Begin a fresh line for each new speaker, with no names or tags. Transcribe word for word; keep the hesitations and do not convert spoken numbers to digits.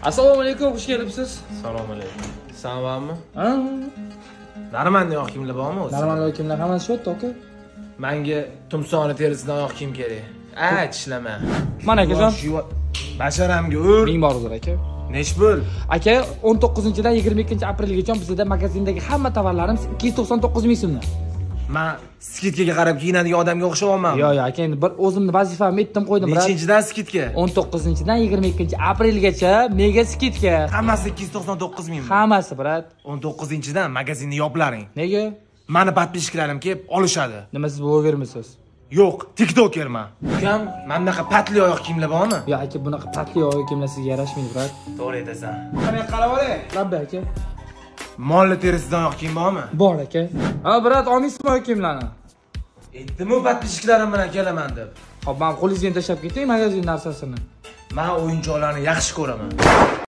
Assalomu alaykum, xush kelibsiz.
Assalomu alaykum. Sog'manmi?
Ha?
Narmanli oyoq kiyimlar bormi o'zi?
Narmanli kiyimlar hammasi shu yerda, aka.
Menga tumsoni terisidan oyoq kiyim kerak. A, tishlama.
Mana akajon.
Basharamga ur.
Ming bor uzr aka.
Nech bo'l?
Aka, o'n to'qqizinchidan yigirma ikkinchi aprelgacha bizda magazindagi hamma tovarlarimiz ikki yuz to'qson to'qqiz ming so'mdan.
Men skidkaga qarab kiyinadigan odamga o'xshayapmanmi?
Yo'q, yo'q, aka, endi bir o'zimni vazifamni aytdim qo'ydim, brat.
Nechinchidan skidka?
o'n to'qqizinchidan yigirma ikkinchi aprelgacha mega skidka.
Hammasi ikki yuz to'qson to'qqiz ming.
Hammasi, brat.
o'n to'qqizinchidan magazinni yoplaring.
Nega?
Meni podpishchiklarim kelib olishadi.
Nima siz blogermisiz?
Yo'q, TikTokerman. Ukam, mana bunaqa patli oyoq kiyimlar bormi?
Yo'q, aka, bunaqa patli oyoq kiyimlar sizga yarashmaydi, brat.
To'g'ri aytasan. Qani qarab oling.
Rabbi aka.
Molli terisidan oyoq kiyim bormi?
Bor aka. Ha, brat, olmaysizmi oyoq kiyimlarni?
Aytdim-ku podpishchiklarim bilan kelaman deb.
Hop, men qo'lingizga tashlab ketay magazin narsasini.
Men o'yinchoqlarni yaxshi ko'raman.